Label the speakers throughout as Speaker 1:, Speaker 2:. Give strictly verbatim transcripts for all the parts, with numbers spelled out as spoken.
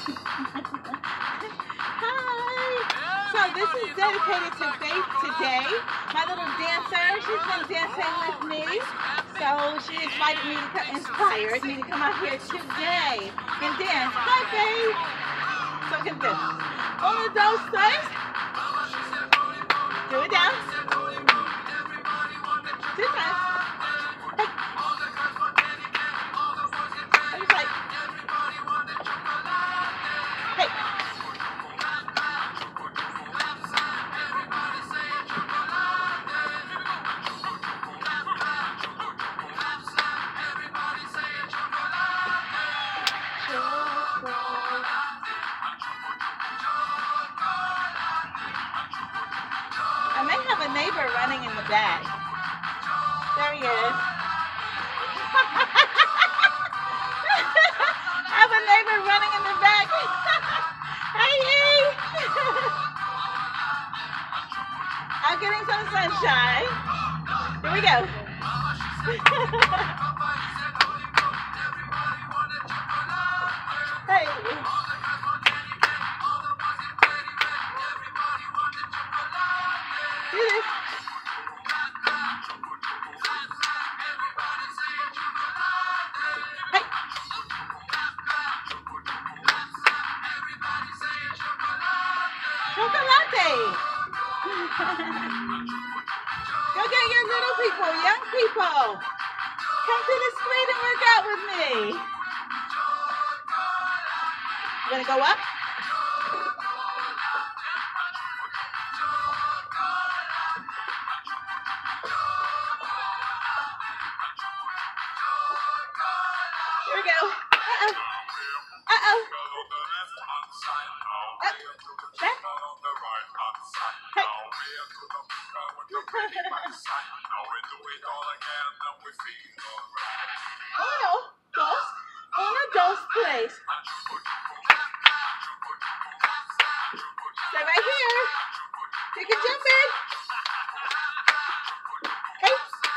Speaker 1: Hi. So this is dedicated to Faith today. My little dancer, she's been dancing with me. So she invited me to come, inspired me to come out here today and dance. Hi, Faith. So we can do all of those things. Do it down. Two times. Hey. And it's like, hey. I may have a neighbor running in the back. There he is. I have a neighbor running in the back. Hey, hey. I'm getting some sunshine. Here we go. Hey. Do this. Hey. Chocolate. Go get your little people, young people. Come to the street and work out with me. You gonna go up? Here we go. Uh-oh. Uh-oh. Up. Back. Hey. Uno, dos, uno, dos, please. Stay right here. You can jump in. Hey.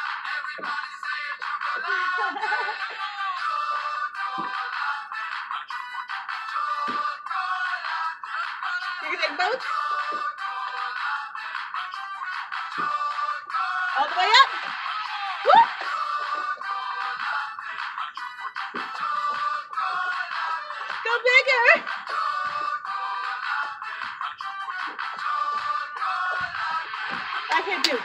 Speaker 1: You can take both. All the way up. Woo. Go bigger. Back here, too.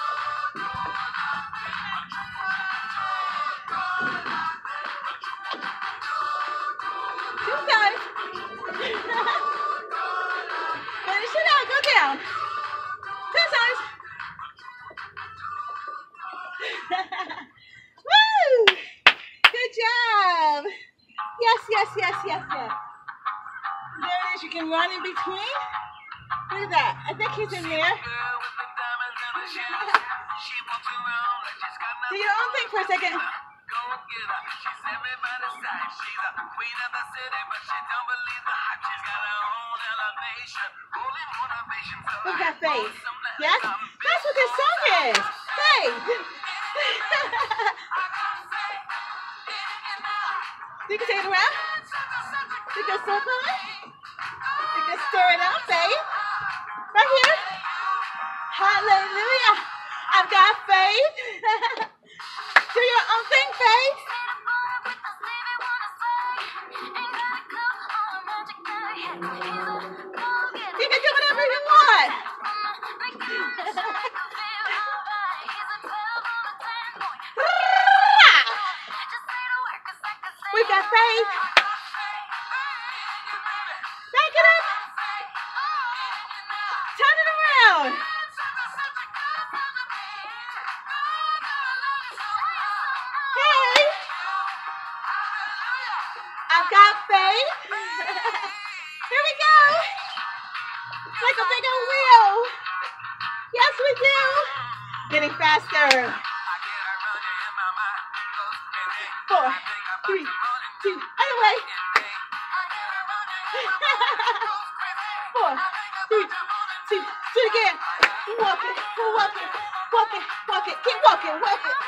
Speaker 1: Two times. Finish it out. Go down. Two times. Woo! Good job. Yes, yes, yes, yes, yes. There it is. You can run in between. Look at that. I think he's in there. Do your own thing for a second. Who's got faith? Yes? That's what this song is. Faith. You can take it around. You can circle it. You can stir it up, faith. Right here. Hallelujah. I've got faith. Do your own thing, faith. You can do whatever you want. We got faith. Back it up. Turn it around. Hey. I've got faith. Here we go. Like a big old wheel. Yes, we do. Getting faster. Four, three, two, other way. Four, three, two, do it again. Walk it, walk it, walk it, walk it. Keep walking, walk it.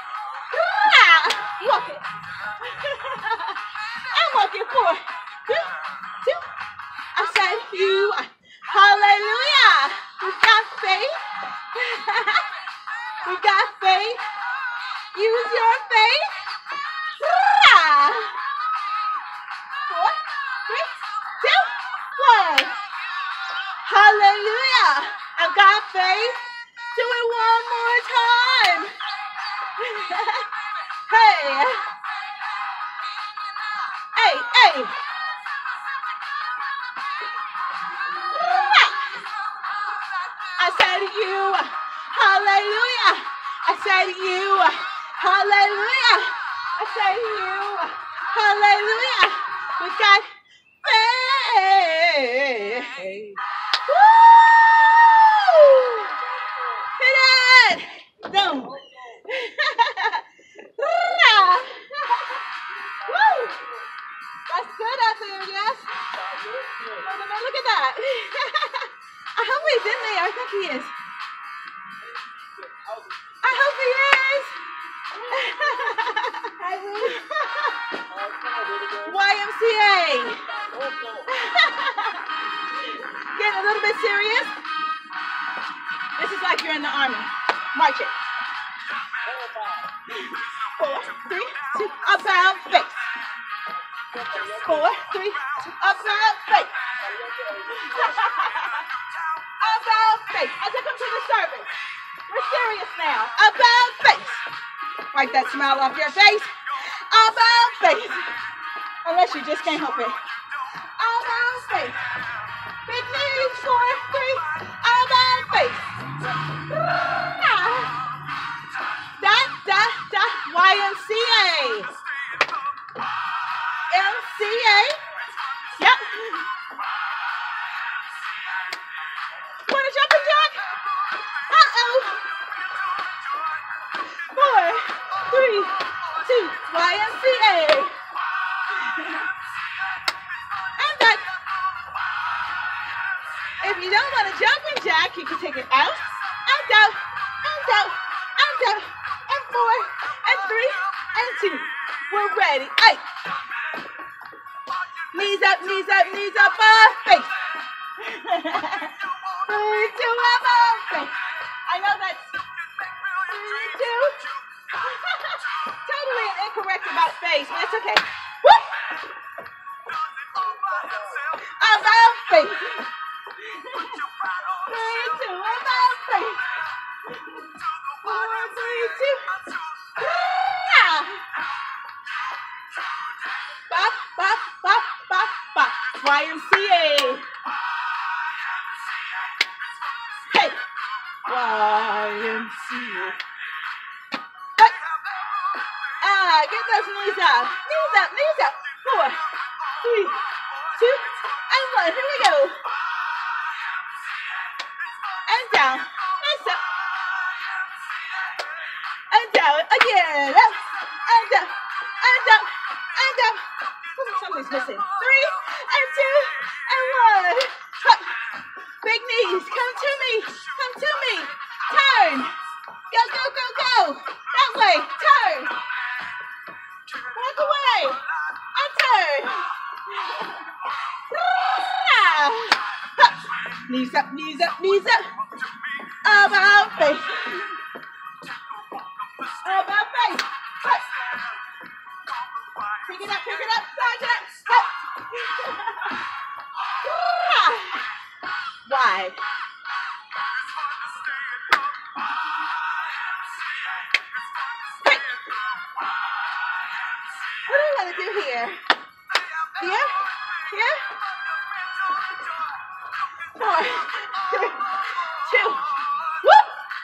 Speaker 1: Walk it. I'm walking. Four, three, two. I said you. Hallelujah. We've got faith. We've got faith. Use your faith. Yeah. Four, three, two, one. Hallelujah. I've got faith. Do it one more time. Hey. Hey, hey. I said you. Hallelujah. I said you. Hallelujah. I said you. Hallelujah. We got faith. Woo! Hit it. Boom. Woo! That's good out there, yes? Look at that. I hope he's in there. I think he is. I hope he is. Y M C A. Getting a little bit serious. This is like you're in the army. March it. Four, three, two, about face. Four, three, two, about face. About face. As I come to the service. We're serious now. About face. Wipe that smile off your face. About face. Unless you just can't help it. About face. Big knees, four, three. About face. Da, da, da. Y M C A. M C A. Yep. Want to jumping jack? Uh-oh. Four, three, two, Y M C A. And back. If you don't want to jumping jack, you can take it out, and out, and out, and out, and four, and three, and two. We're ready. Eight. Knees up, knees up, knees up, uh, face. Three, two, up, uh, face. I know that's three, two. Totally incorrect about face, but it's okay. Woo! About face. Three, two, about face. Four, three, two. Yeah. Bop, bop, bop, bop, bop. Y M C A. Hey. Y M C A. Hey. Ah, get those knees up. Knees up, knees up. Four, three, two, and one. Here we go. And down. And up. And down. Again. Up. And up. And up. And up. Something's missing. Three, and two, and one. Up. Big knees. Come to me. Come to me. Turn. Go, go, go, go. That way. Turn. Walk away. And turn. Up. Knees up, knees up, knees up. About face. About face. Up. Pick it up, pick it up, slide it up. Up. Wide. Hey. What do we want to do here? Here? Here? Four, three, two, whoop!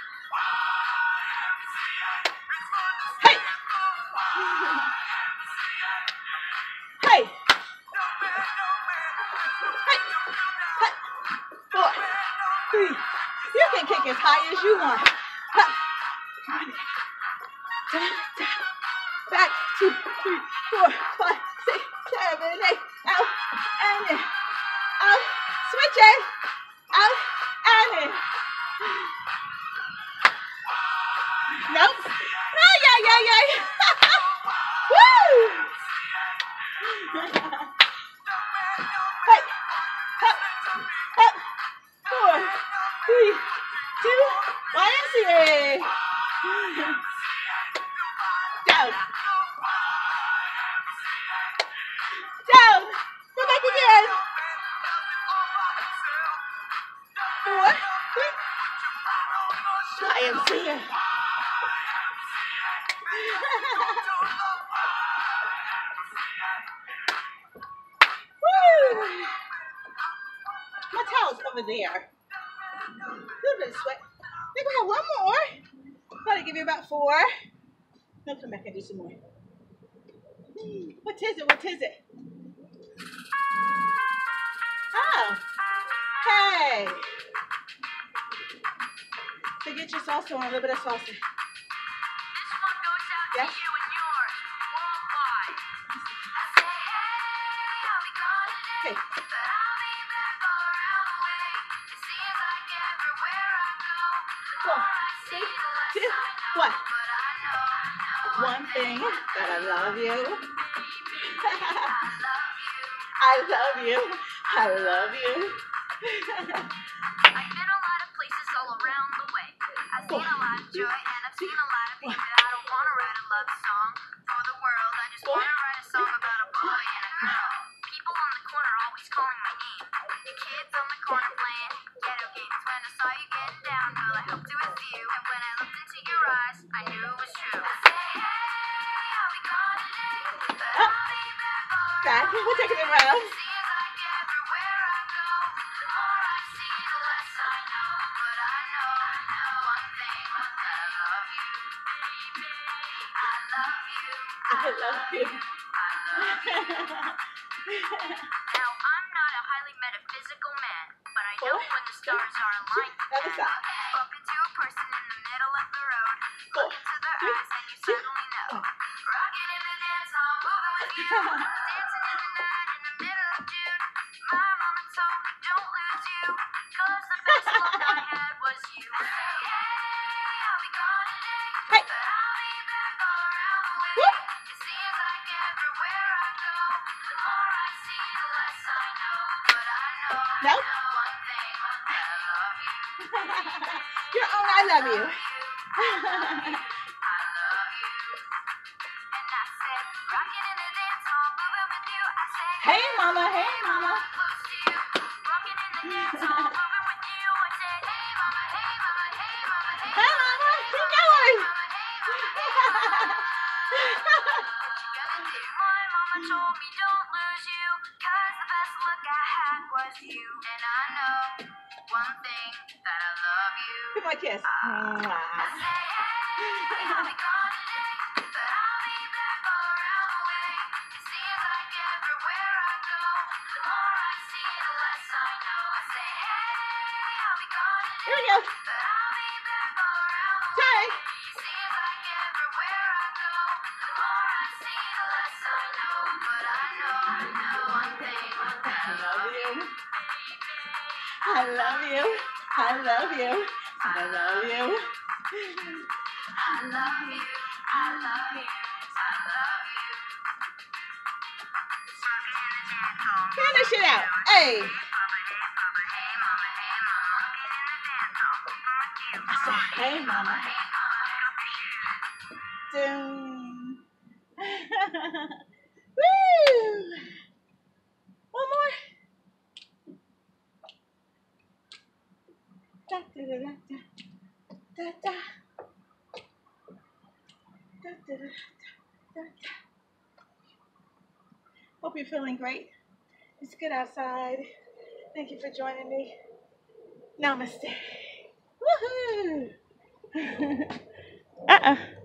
Speaker 1: Hey! Hey! Hey! Hey! Four, three. You can kick as high as you want. Up. Back, two, three, four, five, six, seven, eight, out, and in. Out, switch it. Out, and in. Nope. Ay, ay, ay, ay. Woo! Down. Down. Go back again. Four. Try and see it. Woo. My towel's over there. A little bit of sweat. I think we have one more. Gotta give you about four. Now come back and do some more. What is it? What is it? Oh. Hey. So get your salsa on, a little bit of salsa.
Speaker 2: This one goes out
Speaker 1: Yes.
Speaker 2: to you and yours worldwide.
Speaker 1: Okay.
Speaker 2: But I'll be back all around the way. It seems like everywhere I go, the
Speaker 1: Four,
Speaker 2: more I see,
Speaker 1: three,
Speaker 2: the less
Speaker 1: two,
Speaker 2: I know.
Speaker 1: one.
Speaker 2: But I know, I know
Speaker 1: One thing that I love you.
Speaker 2: I love you.
Speaker 1: I love you. I love you.
Speaker 2: I've been a lot of places all around the way. I've seen a lot of joy and I've seen a lot of pain, but I don't want to write a love song for the world. I just want to write a song about a boy and a girl. People on the corner always calling my name. The kids on the corner playing ghetto games. When I saw you getting down, girl, I hoped it was you. And when I looked into your eyes, I knew it was true. I say, hey, I'll be gone today, but I'll be back all
Speaker 1: Back.
Speaker 2: around.
Speaker 1: We're taking it around.
Speaker 2: Seems like everywhere I go, the more I see, the less I know. But I know, I know one thing, I love you, baby. I love you.
Speaker 1: I love you.
Speaker 2: I love you. Now, I'm not a highly metaphysical man, but I know
Speaker 1: Four,
Speaker 2: when the stars are aligned.
Speaker 1: Other side.
Speaker 2: Bump into a person in the middle of the road,
Speaker 1: Four,
Speaker 2: look into their
Speaker 1: three,
Speaker 2: eyes, and you suddenly know.
Speaker 1: one.
Speaker 2: Rocking in the dance hall, moving with you, dancing in the night in the middle of June. My mama told me don't lose you, 'cause the best love I had was you. I say, hey, I'll be gone today,
Speaker 1: Hey.
Speaker 2: but I'll be back all around the way.
Speaker 1: Woo.
Speaker 2: It seems like everywhere I go, the more I see, the less I know. But I know, I
Speaker 1: No.
Speaker 2: know one thing, I love you.
Speaker 1: Your own I love you.
Speaker 2: I love you. And I said, rocking in the dance hall, moving with you. I said,
Speaker 1: Hey, mama. Hey, mama.
Speaker 2: close to you. Rocking in the dance hall, moving with you. I said, hey, mama, hey, mama, hey, mama, hey,
Speaker 1: Hey, mama. Keep going.
Speaker 2: mama, hey, mama, hey, mama. What you gonna do? My mama told me don't lose you, 'cause the best look I had was you. And I know one thing, that I love you.
Speaker 1: Give my kiss. Mwah. Here we go. Sorry. I love you. I love you. I love you. I love you.
Speaker 2: I love you, I love you, I love you.
Speaker 1: Finish it out. Hey. I said, hey, mama. Dun. Woo. One more. Da, da, da, da, da, da. Da, da, da, da, da. Hope you're feeling great. It's good outside. Thank you for joining me. Namaste. Woohoo! uh-uh.